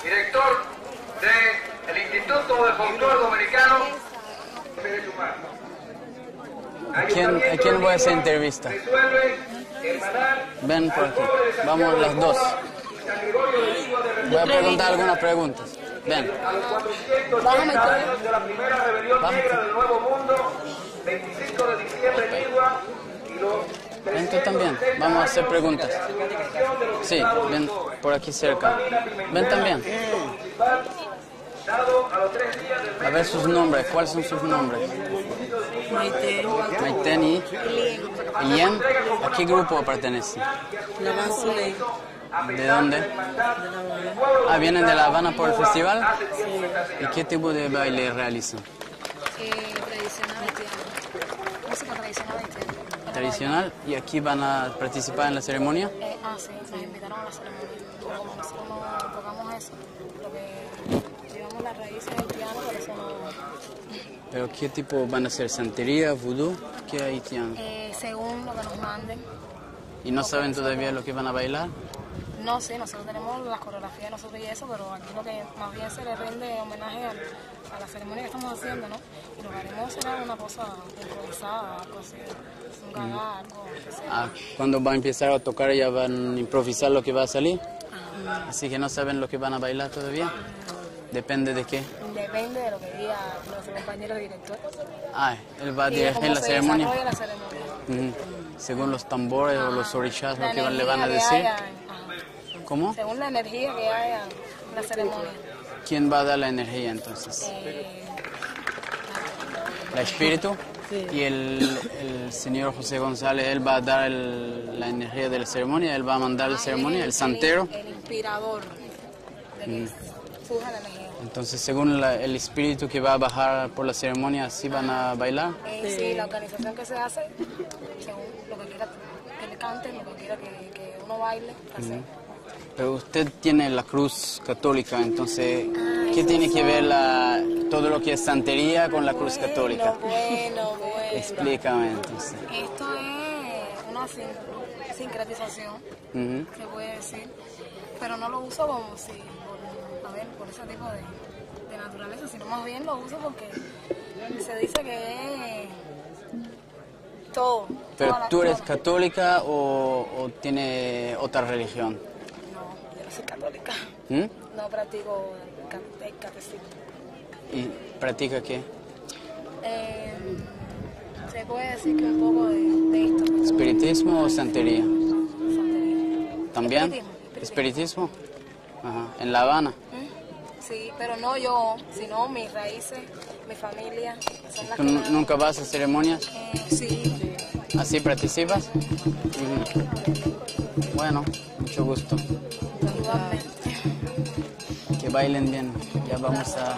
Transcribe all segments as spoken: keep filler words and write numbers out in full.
director del Instituto de Folclore Dominicano. ¿A quién, ¿A quién voy a hacer entrevista? Ven por aquí. Vamos las dos. Voy a preguntar algunas preguntas. Ven. Bájame de la primera rebelión negra del Nuevo Mundo, veinticinco de diciembre en Igua, y los Ven tú también. Vamos a hacer preguntas. Sí, ven por aquí cerca. Ven también. A ver sus nombres. ¿Cuáles son sus nombres? Maite. Maiten y Ien. ¿A qué grupo pertenece? La Banzule. ¿De dónde? De La Habana. Ah, ¿vienen de La Habana por el festival? Sí. ¿Y qué tipo de baile realizan? Eh, tradicional haitiana. Música tradicional haitiana. Tradicional. ¿Y aquí van a participar en la ceremonia? Eh, ah, sí, nos invitaron a la ceremonia. Como nosotros no tocamos eso, lo que llevamos las raíces haitianas, por eso no... ¿Pero qué tipo van a ser? ¿Santería, vudú? ¿Qué haitiano? Eh, según lo que nos manden. ¿Y no saben todavía lo que van a bailar? No sé, nosotros tenemos las coreografías de nosotros y eso, pero aquí lo que más bien se le rinde homenaje al, a la ceremonia que estamos haciendo, ¿no? Y lo que haremos será una cosa improvisada, algo así, un gaga, algo que sea. Ah, cuando va a empezar a tocar ya van a improvisar lo que va a salir. Ajá. Así que no saben lo que van a bailar todavía. Depende de qué. Depende de lo que diga nuestro compañero director. Ah, él va a Y de dirigir cómo la se ceremonia. desarrolla la ceremonia. Ujú. Según los tambores o los orishas, La lo que van- le energía van a que decir. haya, ajá. ¿Cómo? Según la energía que haya en la ceremonia. ¿Quién va a dar la energía entonces? Eh, ¿El espíritu? Sí. Y el, el señor José González, él va a dar el- la energía de la ceremonia, él va a mandar la ah, ceremonia, él el es santero. El, inspirador de que surja la energía. Entonces, según la- el espíritu que va a bajar por la ceremonia, ¿así van a bailar? Eh, sí, la organización que se hace, según lo que quiera que le canten, lo que quiera que, que uno baile, así. Pero usted tiene la cruz católica, entonces, ¿qué tiene que ver la, todo lo que es santería con la cruz católica? Bueno, bueno, bueno. Explícame entonces. Esto es una sin- sincretización, Ujú. se puede decir, pero no lo uso como si, por, a ver, por ese tipo de, de naturaleza, sino más bien lo uso porque se dice que es todo. ¿Pero toda la- tú eres toda- católica o, o tiene otra religión? No, yo no soy católica, ¿Mm? no practico el ca- el catecismo. ¿Y practica qué? Eh, se puede decir que un poco de, de esto. ¿Espiritismo o santería? Santería. ¿También? Espiritismo, espiritismo. ¿Espiritismo? Ajá. ¿En La Habana? ¿Mm? Sí, pero no yo, sino mis raíces, mi familia, son las ¿Tú que nu- me- nunca vas a ceremonias? Eh, sí, ¿Así participas? Ujú. Bueno, mucho gusto. igualmente. Que bailen bien. Ya vamos a...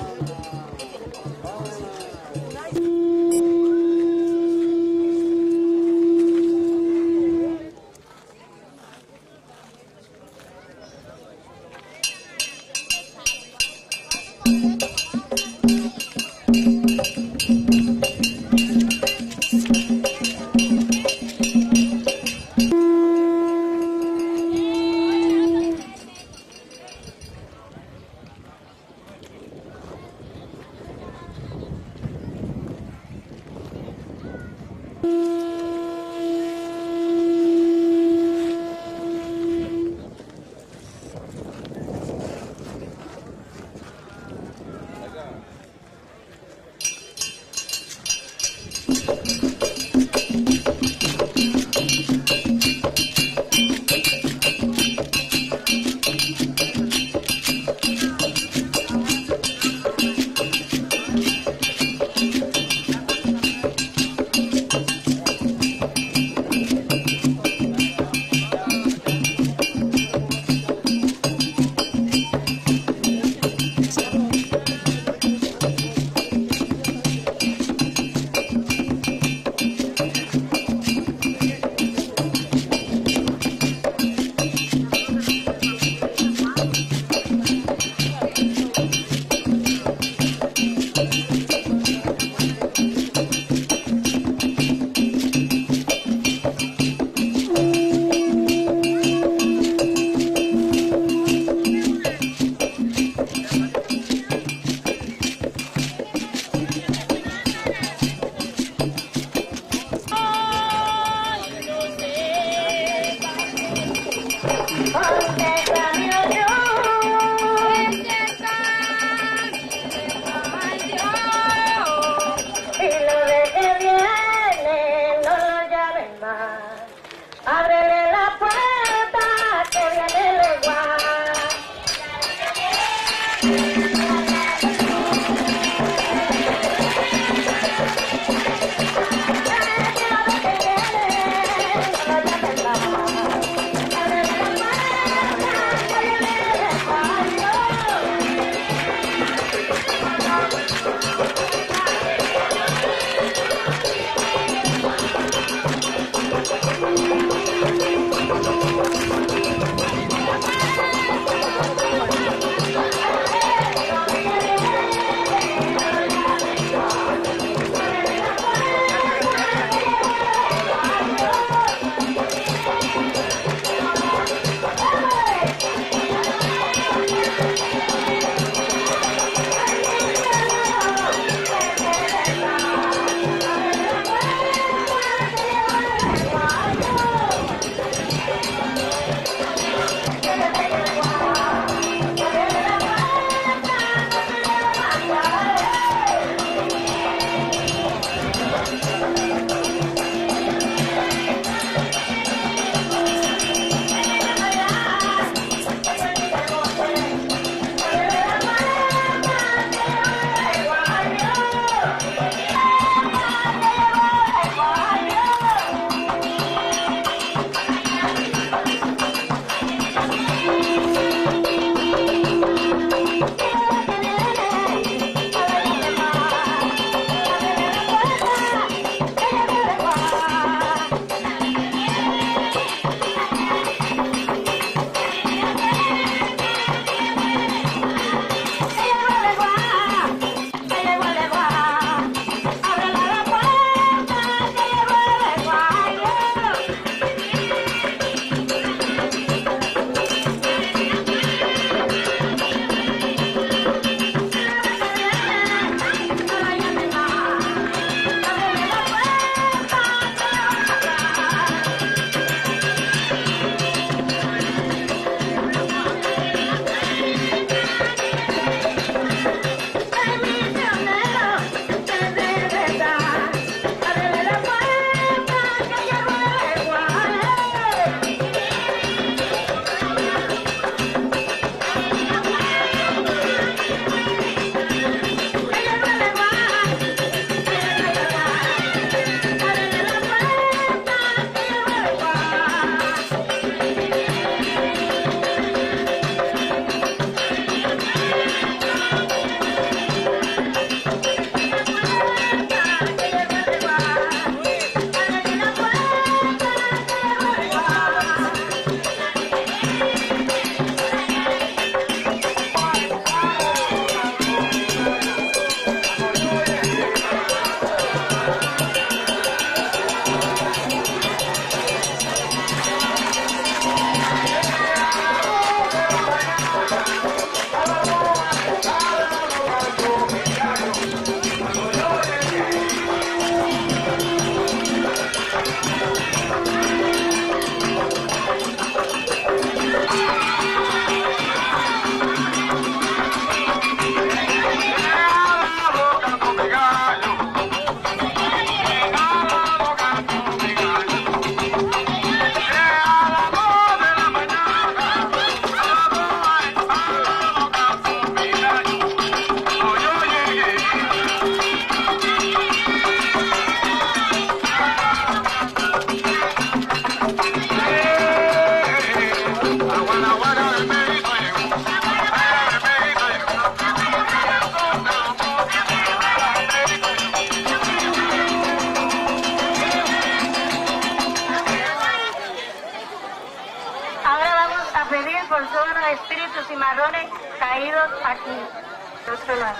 espíritus cimarrones caídos aquí, de otro lado.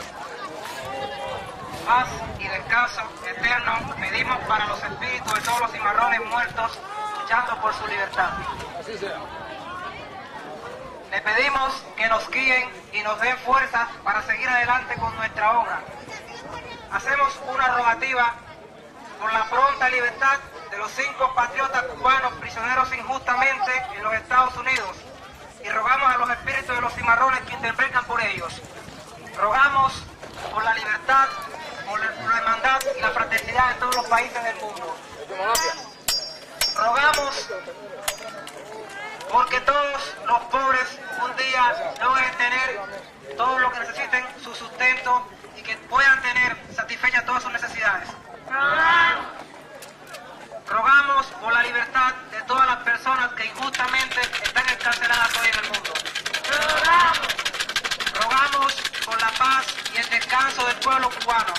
Paz y descanso eterno pedimos para los espíritus de todos los cimarrones muertos luchando por su libertad. Así sea. Le pedimos que nos guíen y nos den fuerzas para seguir adelante con nuestra obra. Hacemos una rogativa por la pronta libertad de los cinco patriotas cubanos prisioneros injustamente en los Estados Unidos y rogamos a los espíritus de los cimarrones que intervengan por ellos. Rogamos por la libertad, por la, por la hermandad y la fraternidad en todos los países del mundo. Rogamos porque todos los pobres un día logren tener sustento y que puedan tener satisfechas todas sus necesidades. Rogamos por la libertad de todas las personas que injustamente están encarceladas hoy en el mundo. Rogamos por la paz y el descanso del pueblo cubano.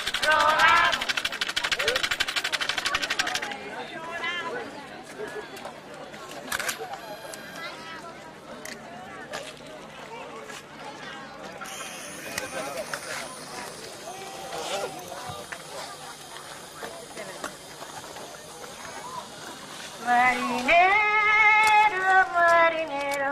Marinero, marinero,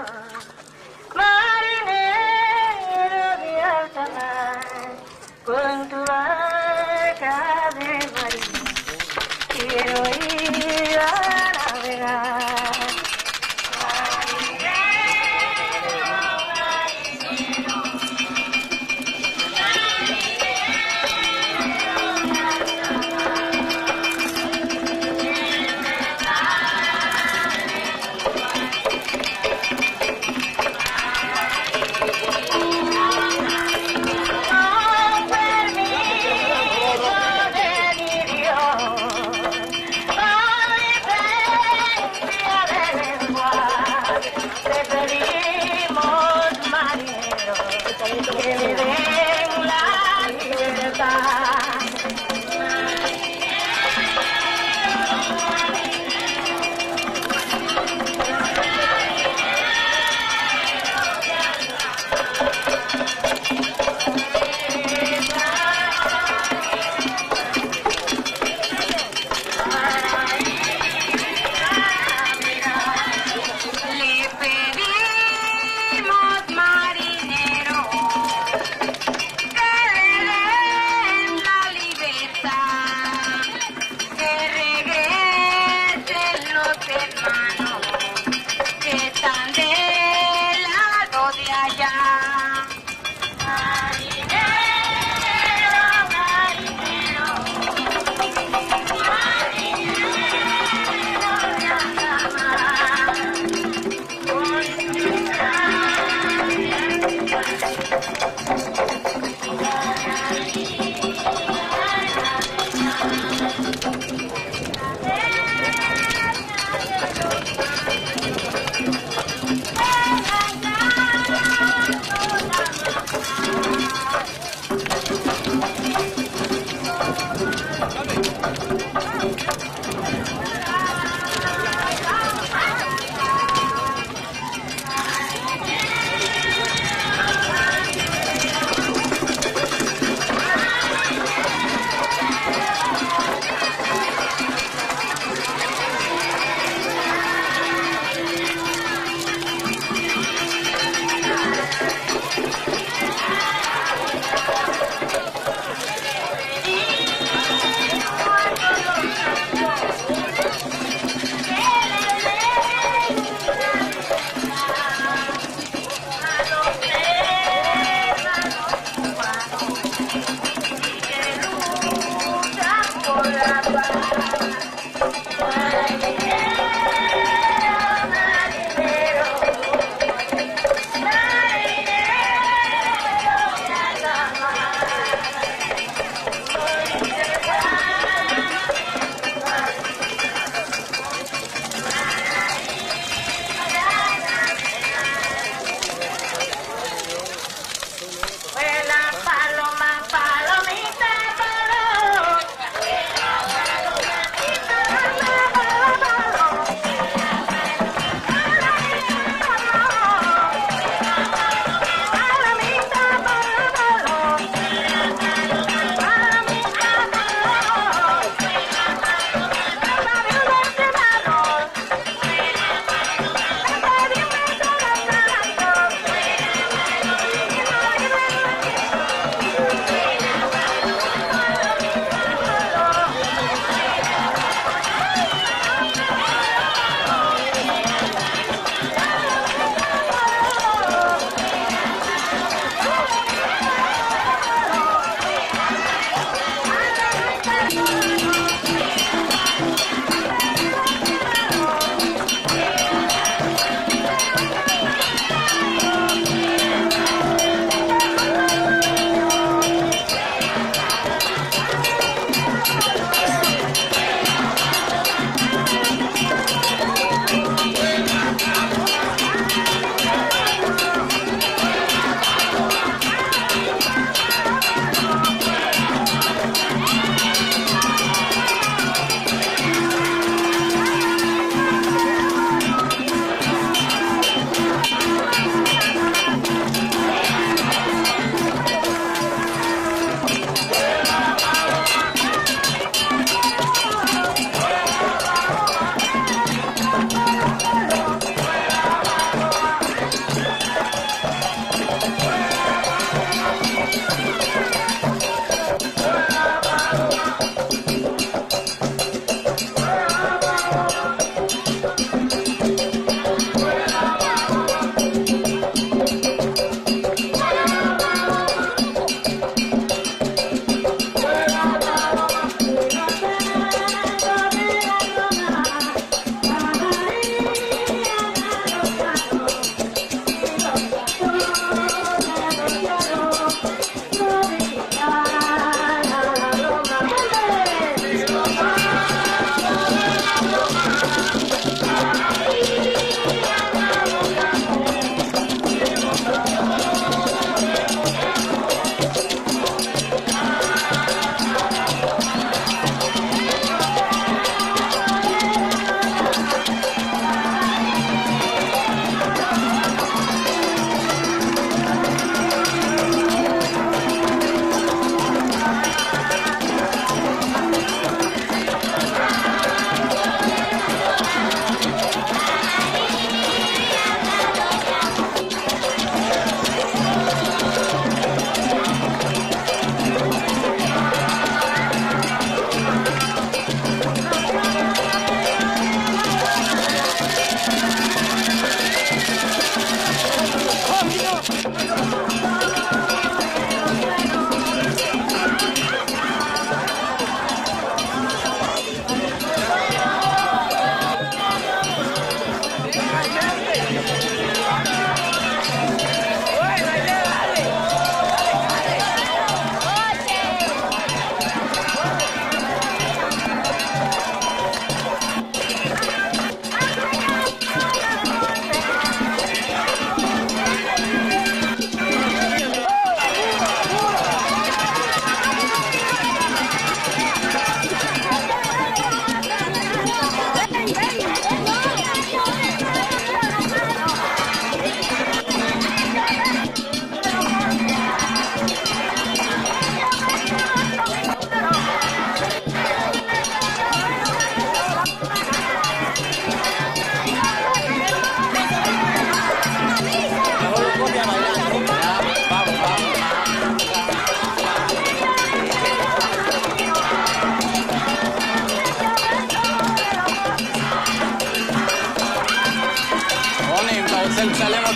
marinero de alta mar, con tu barca de marina quiero ir a navegar. Que me den la libertad. Le pedimos, marinero,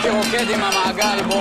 che boquete, mamá Galbo.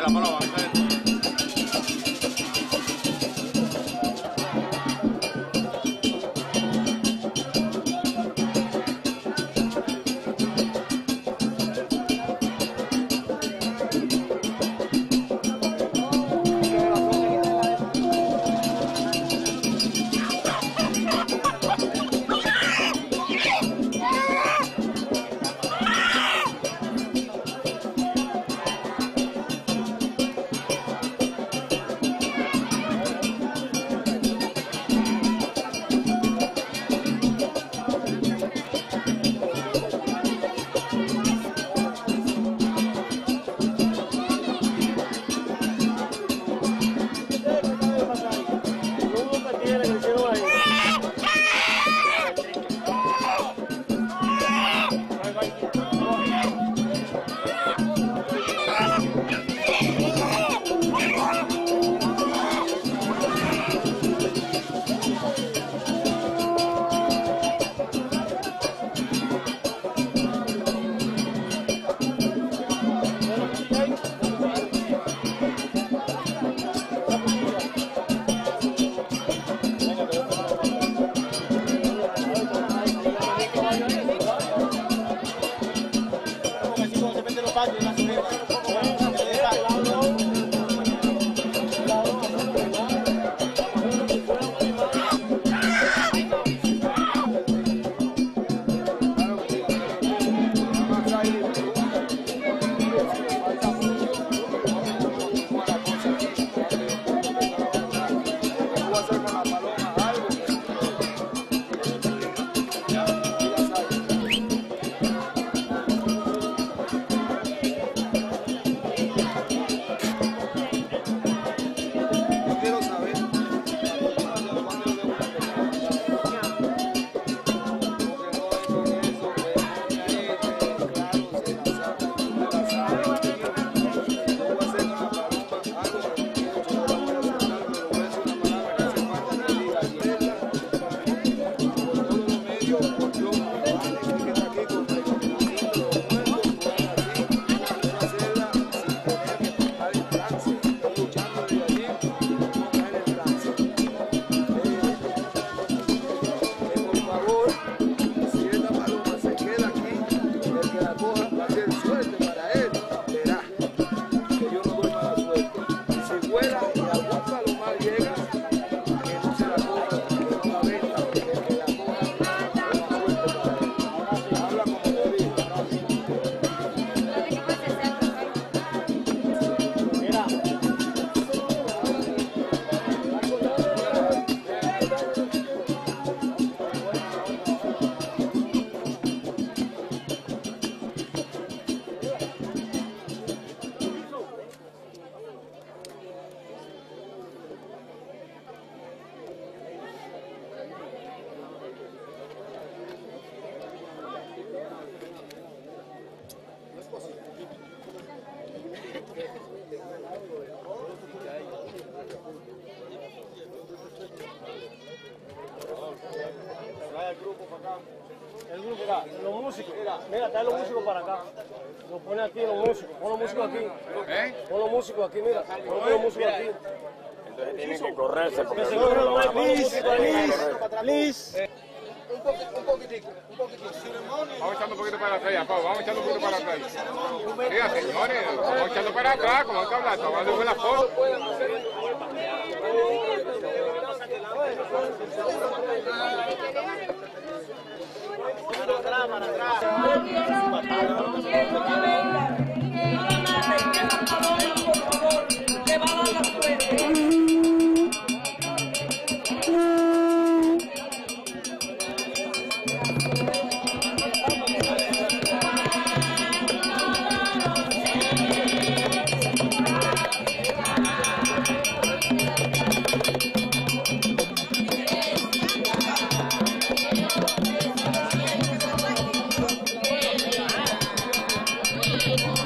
la paloma. El grupo, mira, los músicos, mira, mira, trae los músicos para acá. Los pone aquí los músicos, pon los músicos aquí. ¿Eh? Pon los músicos aquí, mira, pon los músicos aquí. Entonces tienen que correrse porque Que se corran los please, please, please. Un poquitico, un poquitico, un poquitico. Vamos echando un poquito para atrás, ya, Pau, vamos echando un poquito para atrás. Mira, señores, vamos echando para atrás, como que hablar, tomando buenas fotos. Para atrás, para atrás. Thank you.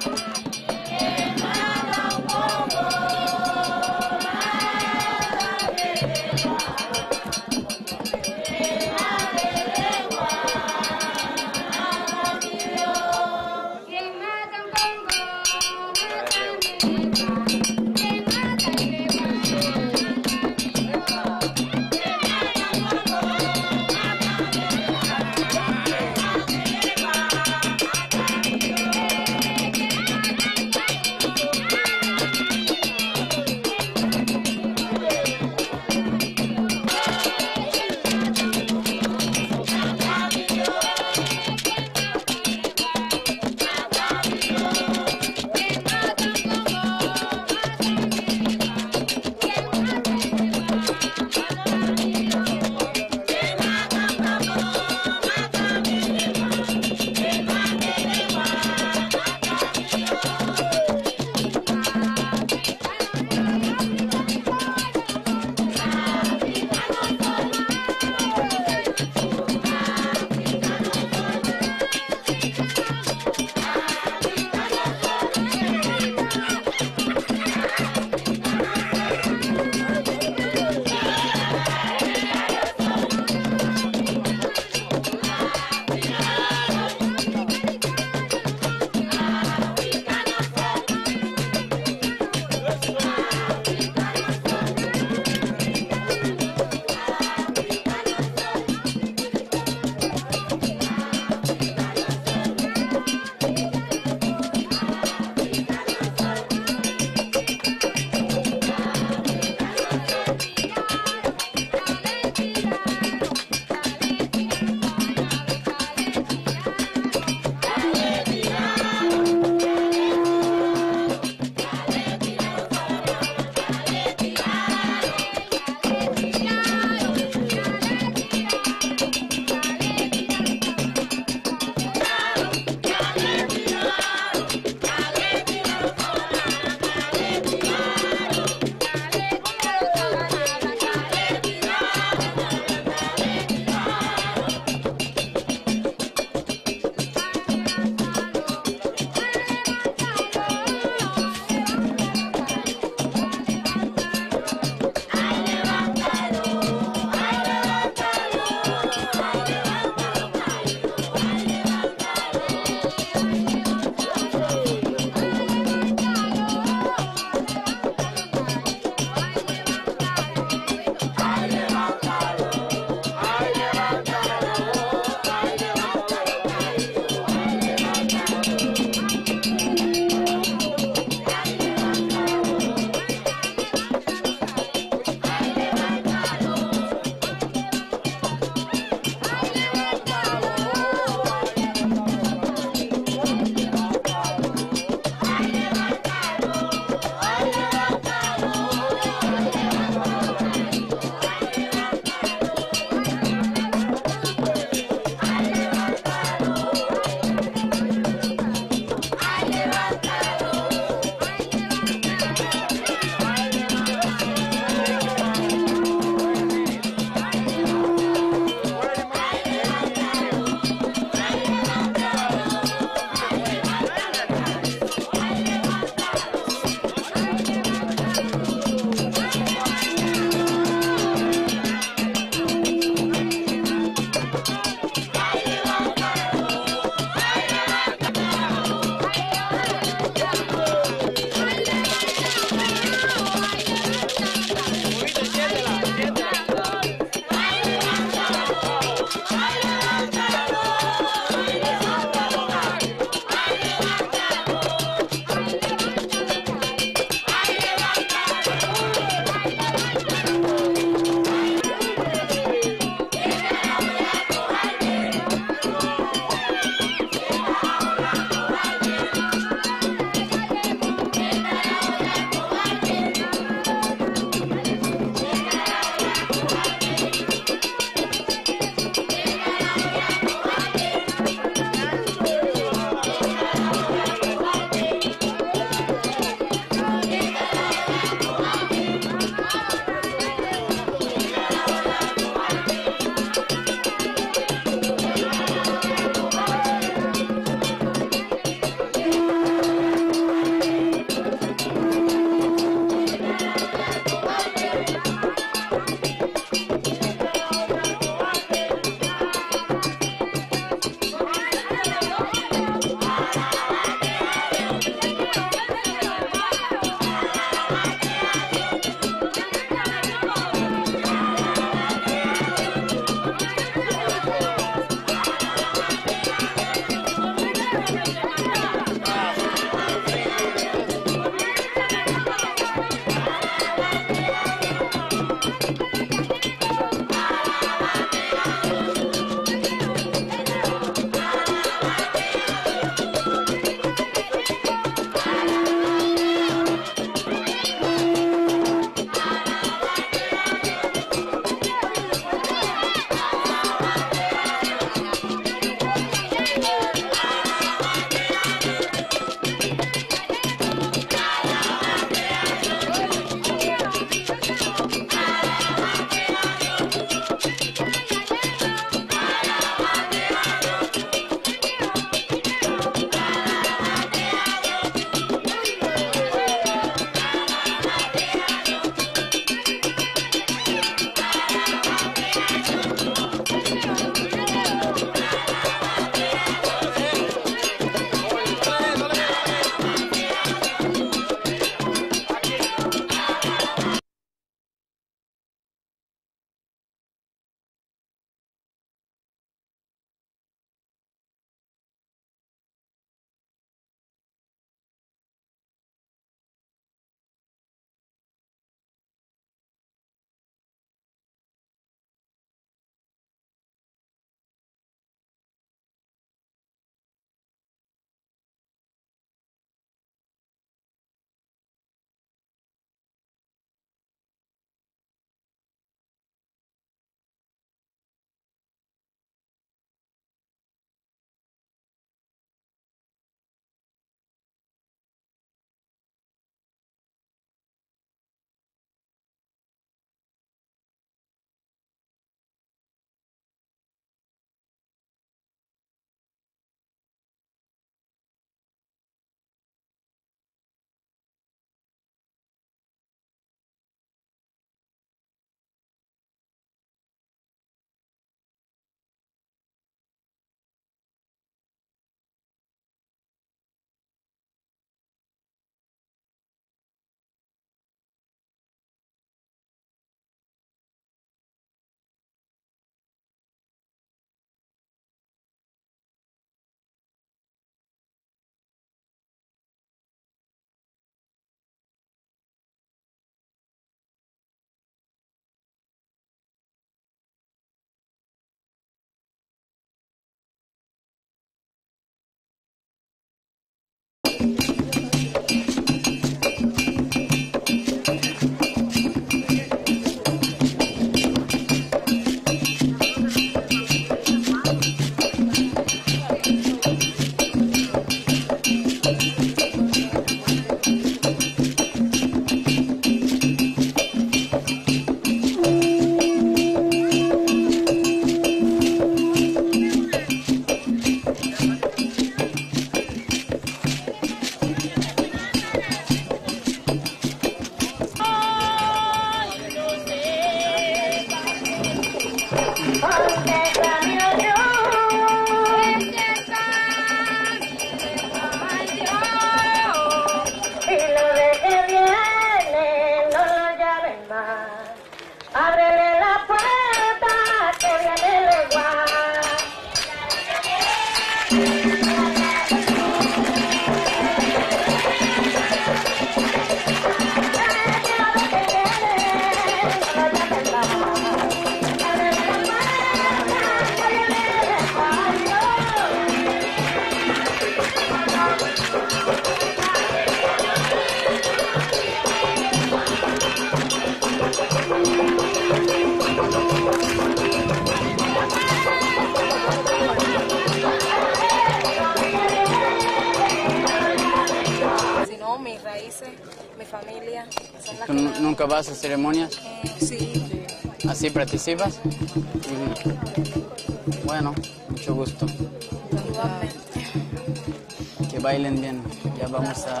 ¿Tú nu- nunca vas a ceremonias? Eh, sí. ¿Así participas? Ujú. Bueno, mucho gusto. Igualmente. Que bailen bien. Ya vamos a...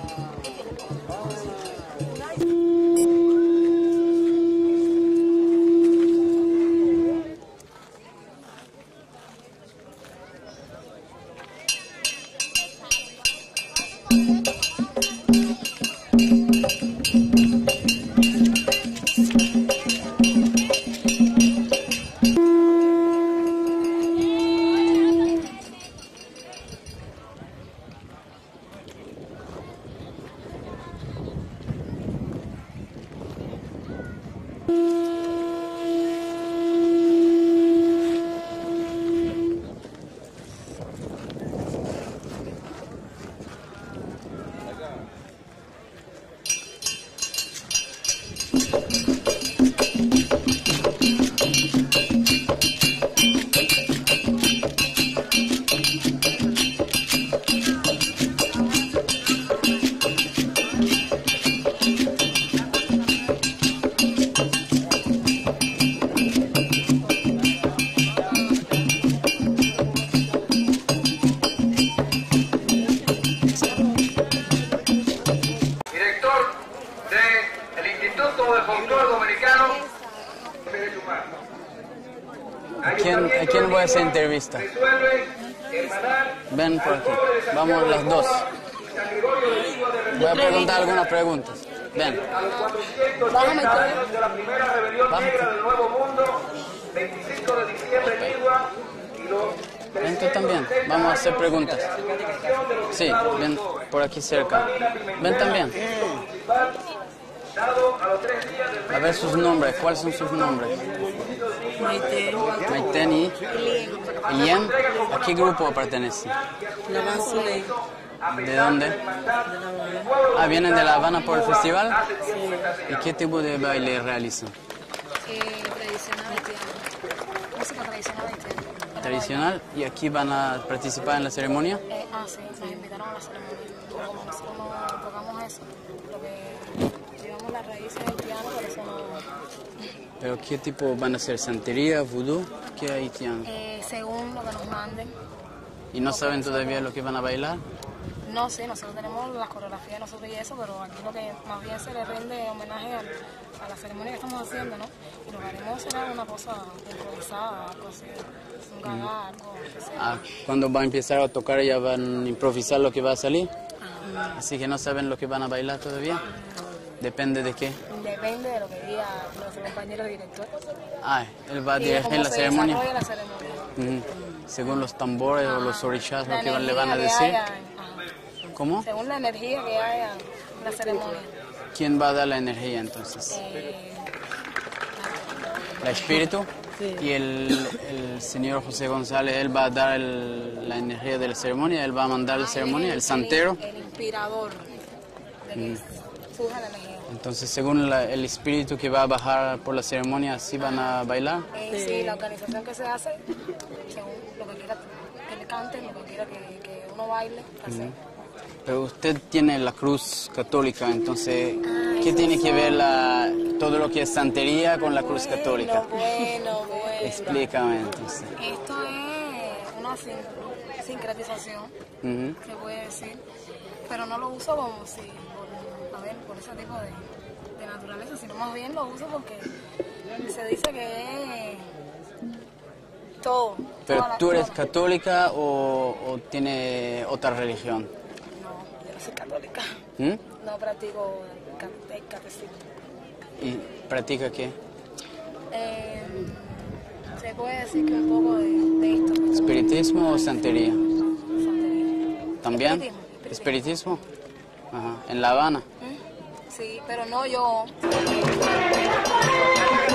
Director del Instituto de Folclore Dominicano. ¿A quién, ¿A quién voy a hacer entrevista? Ven por aquí. Vamos las dos. Voy a preguntar algunas preguntas. Ven. Bájame tú. de la primera rebelión negra del Nuevo Mundo, veinticinco de diciembre en Igua, y los Ven tú también. Vamos a hacer preguntas. Sí, ven por aquí cerca. Ven también. dado a los tres días del A ver sus nombres. ¿Cuáles son sus nombres? Maite, Maiten y Yen. ¿A qué grupo pertenece? La Bansuley, ¿De dónde? de La Habana. Ah, ¿vienen de La Habana por el festival? ¿Y qué tipo de baile realizan? Eh, tradicional haitiano. Música tradicional haitiana. ¿Tradicional? ¿Y aquí van a participar en la ceremonia? Eh, ah, sí, nos invitaron a la ceremonia. Como nosotros no tocamos eso, lo que llevamos las raíces haitianas, por eso no. ¿Pero qué tipo van a ser? ¿Santería, vudú? ¿Qué haitiano? Eh, según lo que nos manden. ¿Y no saben todavía lo que van a bailar? No sé, nosotros tenemos las coreografías de nosotros y eso, pero aquí lo que más bien se le rinde homenaje al- a la ceremonia que estamos haciendo, ¿no? Y lo que haremos será una cosa improvisada, algo así, un gaga, algo que sea. Ah, cuando va a empezar a tocar ya van a improvisar lo que va a salir. Así que no saben lo que van a bailar todavía. Depende de qué. Depende de lo que diga nuestro compañero director. Ah, él va a Y de dirigir cómo la se ceremonia. desarrolla la ceremonia. Ujú. Según los tambores o los orishas, La lo que le energía van a que decir. haya, ajá. ¿Cómo? Según la energía que haya en la ceremonia. ¿Quién va a dar la energía entonces? Eh, ¿La espíritu? Sí. Y el, el señor José González, él va a dar el- la energía de la ceremonia, él va a mandar la ceremonia, el santero. El, inspirador de que surja la energía. Entonces, según la- el espíritu que va a bajar por la ceremonia, ¿así van a bailar? Eh, sí, la organización que se hace, según lo que quiera que le cante, lo que quiera que, que uno baile, así. Pero usted tiene la cruz católica, entonces, ¿qué tiene que ver la, todo lo que es santería con la cruz católica? Bueno, bueno, bueno. Explícame entonces. Esto es una sin- sincretización, Ujú. se puede decir, pero no lo uso como si, por, a ver, por ese tipo de, de naturaleza, sino más bien lo uso porque se dice que es todo. ¿Pero toda la- tú eres toda- católica o, o tiene otra religión? No, yo no soy católica. ¿Mm? No practico el ca- el catecismo. ¿Y practica qué? Eh, se puede decir que un poco de, de esto. ¿Espiritismo o santería? Santería. ¿También? Espiritismo, ¿Espiritismo? Ajá. ¿En La Habana? ¿Mm? Sí, pero no yo.